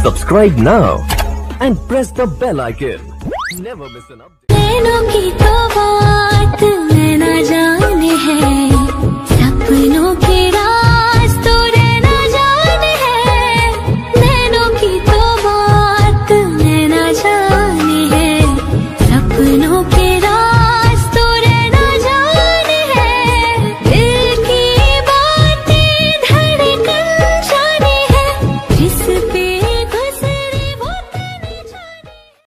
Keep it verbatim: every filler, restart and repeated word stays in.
Subscribe now and press the bell icon. Never miss an update. नैनों की तो बात मैं ना जान